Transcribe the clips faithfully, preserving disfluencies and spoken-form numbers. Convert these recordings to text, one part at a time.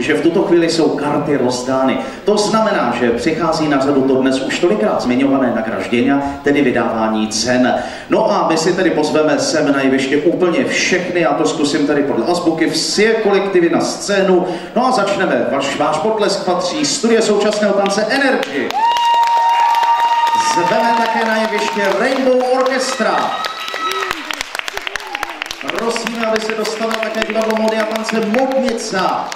že v tuto chvíli jsou karty rozdány. To znamená, že přichází na řadu to dnes už tolikrát zmiňované nagraždění, tedy vydávání cen. No a my si tedy pozveme sem na jeviště úplně všechny, já to zkusím tady podle azbuky, vše kolektivy na scénu. No a začneme. Váš, váš potlesk patří studie současného tance Energy. Zveme také na jeviště Rainbow Orchestra. Prosíme, aby se dostavila také divadlo módy a tance Modnica.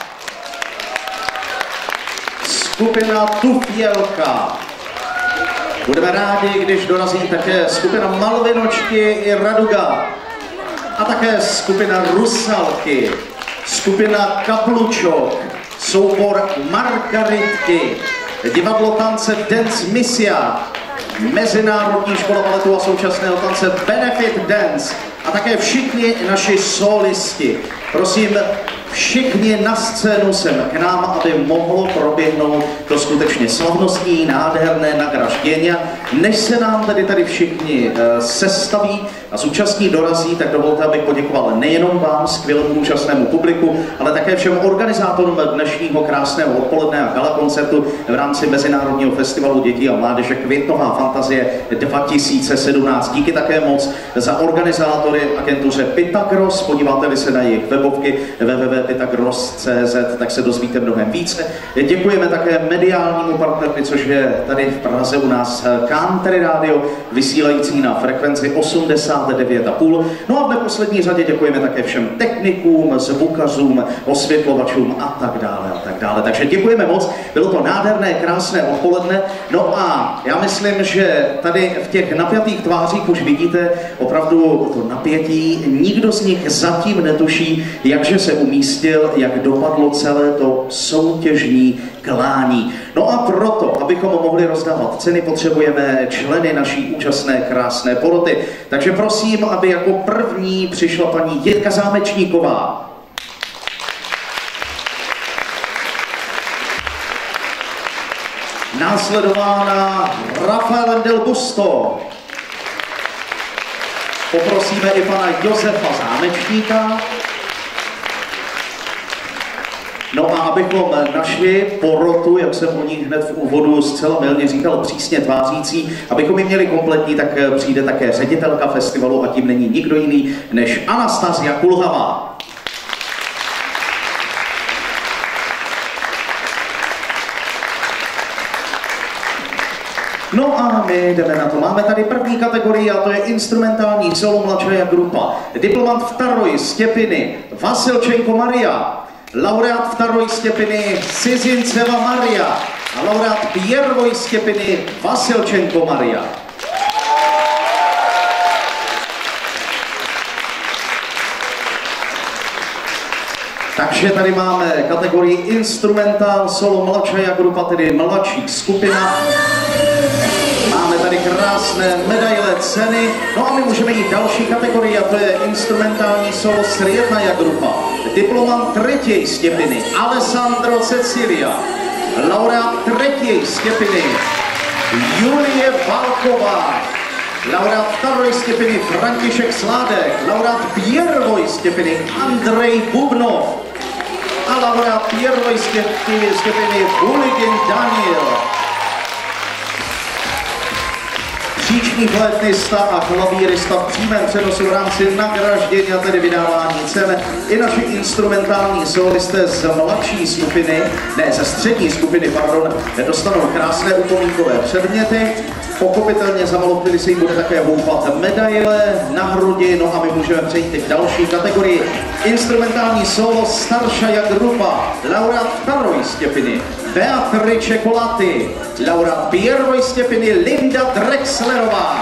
Skupina Tufielka. Budeme rádi, když dorazí také skupina Malvinočky i Raduga. A také skupina Rusalky, skupina Kaplučok, soubor Margaritky, divadlo tance Dance Misia, Mezinárodní škola baletu a současného tance Benefit Dance a také všichni naši solisti. Prosím, všichni na scénu sem k nám, aby mohlo proběhnout to skutečně slavnostní, nádherné nagraždění. Než se nám tedy tady všichni e, sestaví a zúčastní dorazí, tak dovolte, abych poděkoval nejenom vám, skvělému úžasnému publiku, ale také všem organizátorům dnešního krásného odpoledne a gala koncertu v rámci Mezinárodního festivalu dětí a mládeže Květnová fantazie dva tisíce sedmnáct. Díky také moc za organizátory agentuře Pythagros. Podíváte-li se na jejich webovky w w w tečka pythagros tečka c z, tak se dozvíte mnohem více. Děkujeme také mediálnímu partnerovi, což je tady v Praze u nás Country Radio, vysílající na frekvenci osmdesát devět a půl. No a v neposlední řadě děkujeme také všem technikům, zvukařům, osvětlovačům a tak dále a tak dále. Takže děkujeme moc, bylo to nádherné, krásné odpoledne. No a já myslím, že tady v těch napjatých tvářích už vidíte opravdu to napětí. Nikdo z nich zatím netuší, jakže se umístil, jak dopadlo celé to soutěžní klání. No a proto, abychom mohli rozdávat ceny, potřebujeme členy naší úžasné, krásné poroty. Takže prosím, aby jako první přišla paní Jitka Zámečníková. Následována Rafael Del Busto. Poprosíme i pana Josefa Zámečníka. No a abychom našli porotu, jak jsem o ní hned v úvodu zcela mylně říkal, přísně tvářící, abychom ji měli kompletní, tak přijde také ředitelka festivalu a tím není nikdo jiný než Anastasia Kulhavá. No a my jdeme na to. Máme tady první kategorii a to je instrumentální solo mladšia grupa. Diplomant vtaroj Stěpiny Vasilčenko Maria, laureát vtaroj Stěpiny Cizinceva Maria a laureát pierwoj Stěpiny Vasilčenko Maria. Takže tady máme kategorii instrumentál solo mladšia grupa, tedy mladší skupina. Máme tady krásné medaile, ceny. No a my můžeme jít další kategorii a to je instrumentální solo Sriednaja grupa. Diplomant třetí Stěpiny Alessandro Cecilia. Laureát třetí Stěpiny Julie Valková. Laureát vtaroj Stěpiny František Sládek. Laureát pierwoj Stěpiny Andrej Bubnov. A laureát pierwoj Stěpiny Buligin Daniel. Příční flétnista a klavírista v přímém přenosu v rámci nagraždění a tedy vydávání cen. I naši instrumentální solisté z mladší skupiny, ne, ze střední skupiny, pardon, dostanou krásné upomínkové předměty. Pochopitelně za malou chvíli se jim bude také houpat medaile na hrudi, no a my můžeme přejít k další kategorii. Instrumentální solo Staršaja grupa, laureát vtaroj Stěpiny Beatrice Kolaty, laureát pierwoj Stěpiny Linda Drexlerová.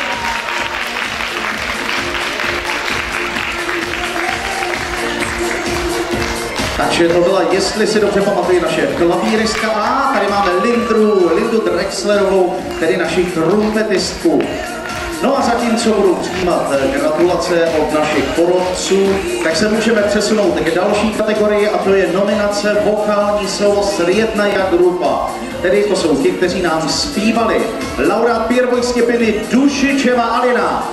Takže to byla, jestli si dobře pamatují, naše klavíristka. A tady máme Lindru, Lindu Drexlerovou, tedy naši trumpetistku. No a zatímco budou přijímat gratulace od našich porotců, tak se můžeme přesunout k další kategorii a to je nominace vokální solo Sriednaja grupa. Tedy to jsou ti, kteří nám zpívali. Laureát pierwoj Stěpiny Dušičeva Alina.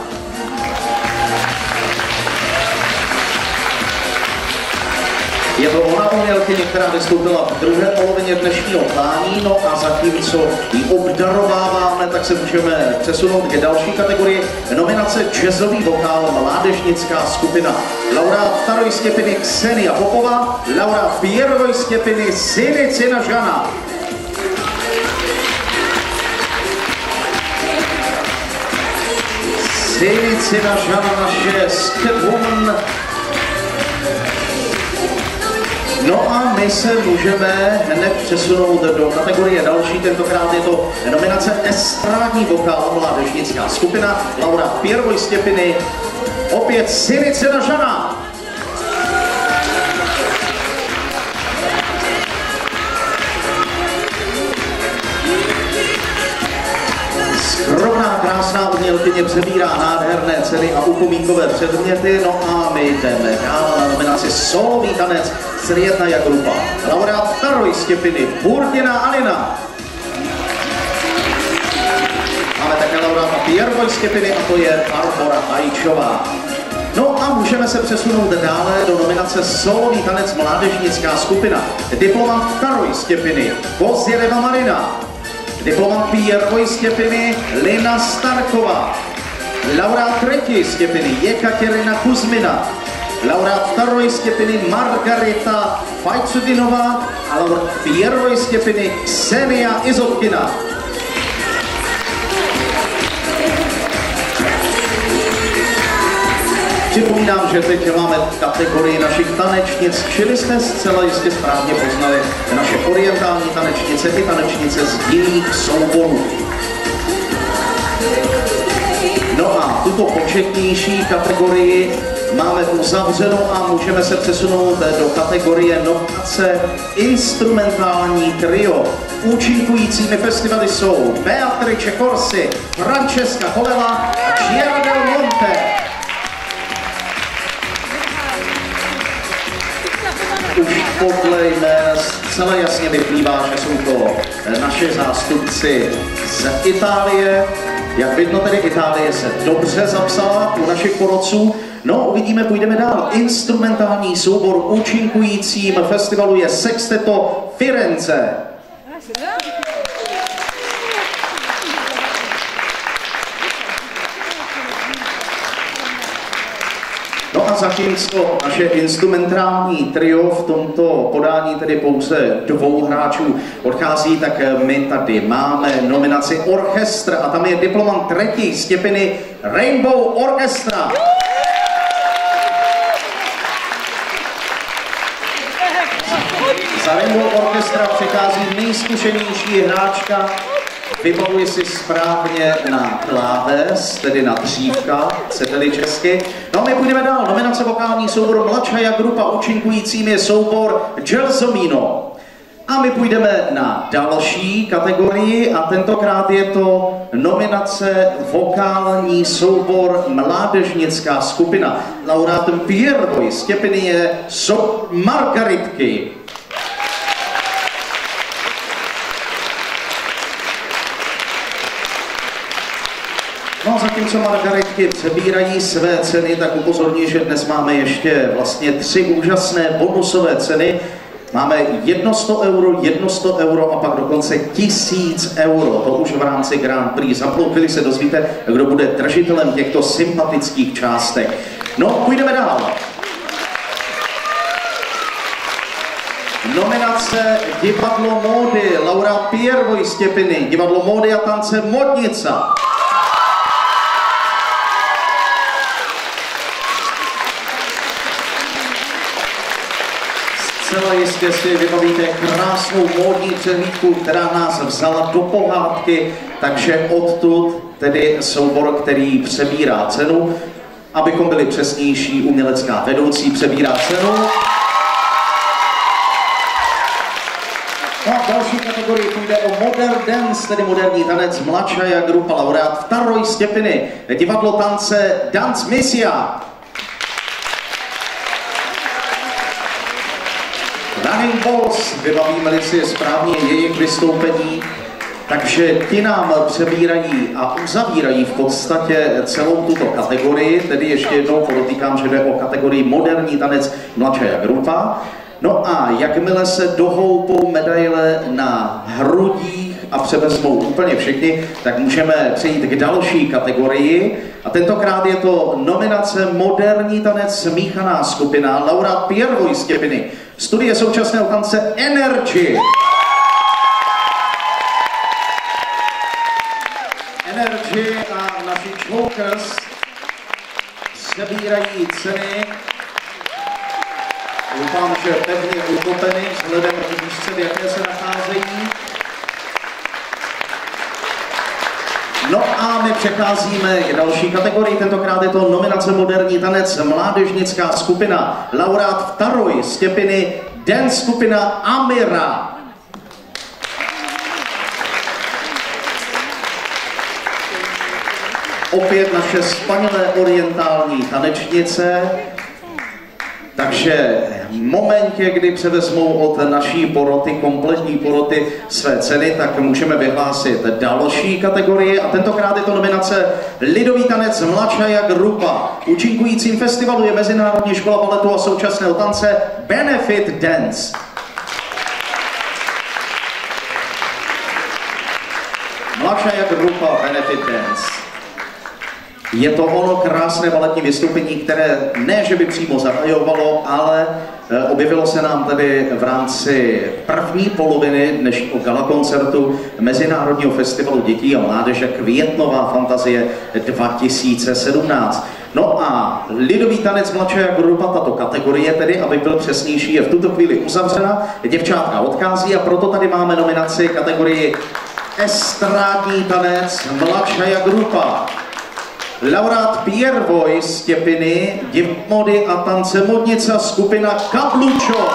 Je to ona umělkyně, která vystoupila v druhé polovině dnešního klání, no a zatímco ji obdarováváme, tak se můžeme přesunout k další kategorii. Nominace jazzový vokál mládežnická skupina. Laureát vторой степени Ksenia Popova, laureát первой степени Synicina Žana. Synicina Žana, naše Skatwoman. No a my se můžeme hned přesunout do kategorie další, tentokrát je to nominace estrádní vokál mládežnická skupina, laureát первой степени, opět Synicina Žana. Skromná, krásná umělkyně přebírá nádherné ceny a upomínkové předměty, no a my jdeme dál na nominaci solový tanec Srijetnaja grupa. Laureát vторой степени Burdina Alina. Máme také laureáta первой степени a to je Barbora Hajčová. No a můžeme se přesunout dále do nominace solový tanec mládežnická skupina. Diplomant vторой степени Kozjereva Marina. Diplomant первой степени Lina Starková. Laureát třetí степени Jekaterina Kuzmina. Laureát второй степени Margarita Fajcudinová a laureát первой степени Ksenia Izotkina. Připomínám, že teď máme kategorii našich tanečnic, čili jste zcela jistě správně poznali naše orientální tanečnice i tanečnice z jiných souborů. No a tuto početnější kategorii máme uzavřenou a můžeme se přesunout do kategorie nominace instrumentální trio. Účinkujícími festivaly jsou Beatrice Corsi, Francesca Colela a Chiara Del Monte. Už podle jmén zcela jasně vyplývá, že jsou to naše zástupci z Itálie. Jak vidno, tedy Itálie se dobře zapsala u našich porodců. No, uvidíme, půjdeme dál. Instrumentální soubor účinkujícím festivalu je Sexteto Firenze. No a zatímco naše instrumentální trio v tomto podání tedy pouze dvou hráčů odchází, tak my tady máme nominaci orchestra a tam je diplomant třetí степени Rainbow Orchestra. Za Rainbow Orchestra přichází nejzkušenější hráčka. Vybavuji si správně na kláves, tedy na dřívka, chcete-li česky. No a my půjdeme dál. Nominace vokální soubor Mladšaja grupa, účinkujícím je soubor Gelsomino. A my půjdeme na další kategorii a tentokrát je to nominace vokální soubor mládežnická skupina. Laureátem первой степени je so Margaritky. No a zatímco Margaritky přebírají své ceny, tak upozorňuji, že dnes máme ještě vlastně tři úžasné bonusové ceny. Máme jedno sto euro, jedno sto euro a pak dokonce tisíc euro. To už v rámci Grand Prix. Za půl chvíli se dozvíte, kdo bude držitelem těchto sympatických částek. No, půjdeme dál. Nominace Divadlo módy, laureát первой степени, Divadlo módy a tance Modnica. Zcela jistě si vybavíte krásnou módní přehlídku, která nás vzala do pohádky, takže odtud tedy soubor, který přebírá cenu. Abychom byli přesnější, umělecká vedoucí přebírá cenu. No a v další kategorii půjde o Modern Dance, tedy moderní tanec Mladšaja grupa, laureát второй степени, divadlo tance Dance Misia. Running Balls, vybavíme-li si správně jejich vystoupení, takže ti nám přebírají a uzavírají v podstatě celou tuto kategorii, tedy ještě jednou podotýkám, že jde o kategorii moderní tanec Mladšaja grupa. No a jakmile se dohoupou medaile na hrudích a převezmou úplně všichni, tak můžeme přejít k další kategorii. A tentokrát je to nominace Moderní tanec smíchaná skupina, laureát Pierre Voice Těpiny, studie současného tance Energy. Energy a naši Chokers sebírají ceny. Doufám, že pevně utopeny vzhledem k výšce, v jaké se nacházejí. No a my přecházíme k další kategorii, tentokrát je to nominace Moderní tanec mládežnická skupina, laureát Taroj z Těpiny, dance skupina Amira. Opět naše spanilé orientální tanečnice. Takže v momentě, kdy převezmou od naší poroty, kompletní poroty své ceny, tak můžeme vyhlásit další kategorie a tentokrát je to nominace Lidový tanec Mladšaja grupa. Účinkujícím festivalu je Mezinárodní škola baletu a současného tance Benefit Dance. Mladšaja grupa Benefit Dance. Je to ono krásné baletní vystoupení, které ne, že by přímo zahajovalo, ale objevilo se nám tady v rámci první poloviny dnešního galakoncertu Mezinárodního festivalu dětí a mládeže Květnová fantazie dva tisíce sedmnáct. No a lidový tanec Mladšaja grupa, tato kategorie tedy, aby byl přesnější, je v tuto chvíli uzavřena. Děvčátka odchází a proto tady máme nominaci kategorii Estrádní tanec Mladšaja grupa. Laureát Pierre Voice Těpiny, div mody a tance modnice skupina Kablučo.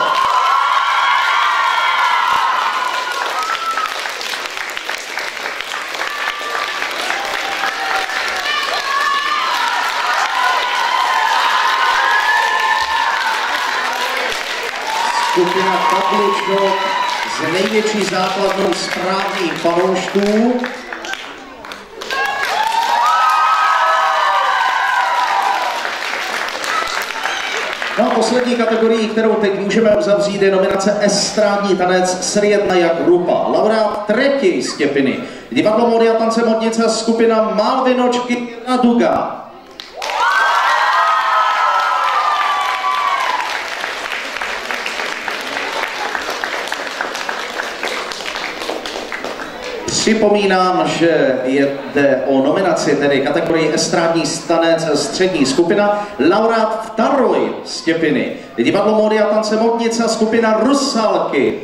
Skupina Kablučo s největší základnou správných fanoušků. No a poslední kategorii, kterou teď můžeme uzavřít, je nominace Estrádní tanec Srijednaja grupa. Laureát Třetí z Těpiny, divadlo módy a tance modnice skupina Malvinočky Raduga. Připomínám, že jde o nominaci, tedy kategorii Estrádní tanec střední skupina, laureát Taroj z Těpiny, divadlo módy a tance modnice skupina Rusalky.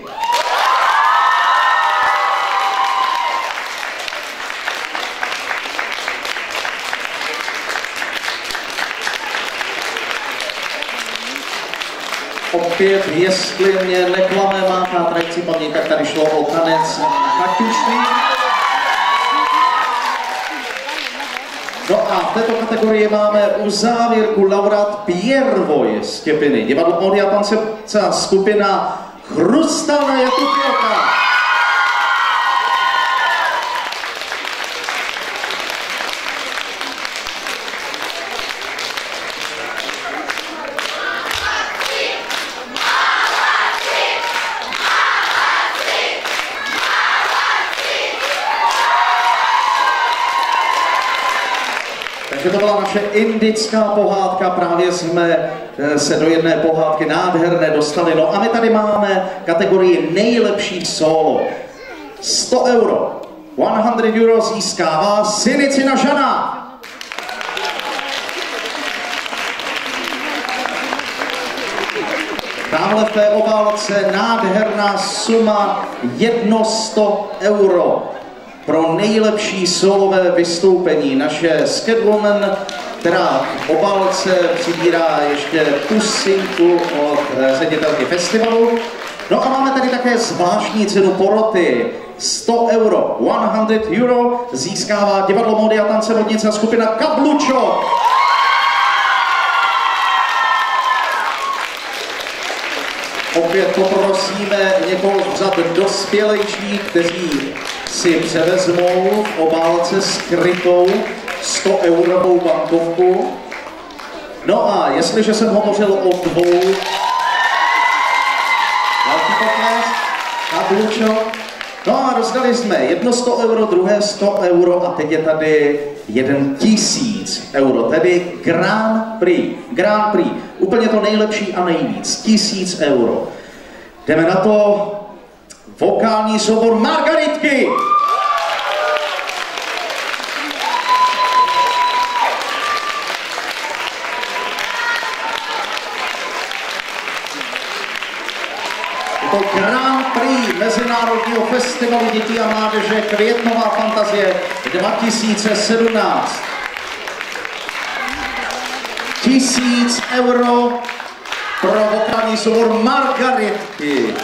Opět, jestli mě neklame má chátrající paměť, tak tady šlo o tanec Kaťušny. No a v této kategorii máme uzávěrku laureát Pierre Voice Těpiny, divadlo módy a tance skupina Chrustalná Jakubělka. Takže to byla naše indická pohádka, právě jsme se do jedné pohádky nádherné dostali. No a my tady máme kategorii nejlepší solo. sto euro. sto euro získává Sinicina Žana. Tamhle v té obálce nádherná suma jedno sto euro. Pro nejlepší solové vystoupení naše Skatwoman, která v obálce přibírá ještě pusinku od ředitelky festivalu. No a máme tady také zvláštní cenu poroty. sto euro, sto euro získává divadlo módy a tance modnice skupina Kablučo. Opět poprosíme někoho z řad dospělejších, kteří si převezmou v obálce skrytou sto eurovou bankovku. No a jestliže jsem hovořil o dvou potlesk. No a rozdali jsme jedno sto euro, druhé sto euro a teď je tady jeden tisíc euro, tedy Grand Prix. Grand Prix, úplně to nejlepší a nejvíc, tisíc euro. Jdeme na to, vokální soubor Margaritky. Je to Grand Prix Mezinárodního festivalu dětí a mládeže Květnová fantazie dva tisíce sedmnáct. Tisíc euro pro vokální soubor Margaritky.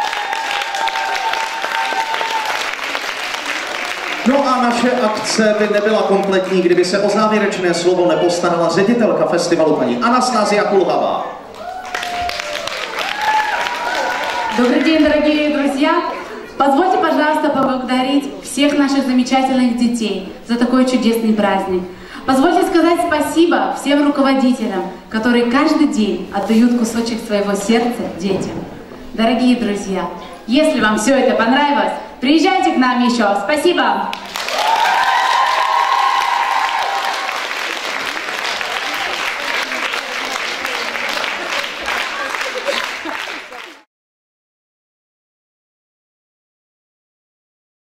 No a naše akce by nebyla kompletní, kdyby se o závěrečné slovo nepostarala ředitelka festivalu paní Anastázia Kulhavá. Добрый день, дорогие друзья! Позвольте, пожалуйста, поблагодарить всех наших замечательных детей за такой чудесный праздник. Позвольте сказать спасибо всем руководителям, которые каждый день отдают кусочек своего сердца детям. Дорогие друзья, если вам все это понравилось, приезжайте к нам еще. Спасибо!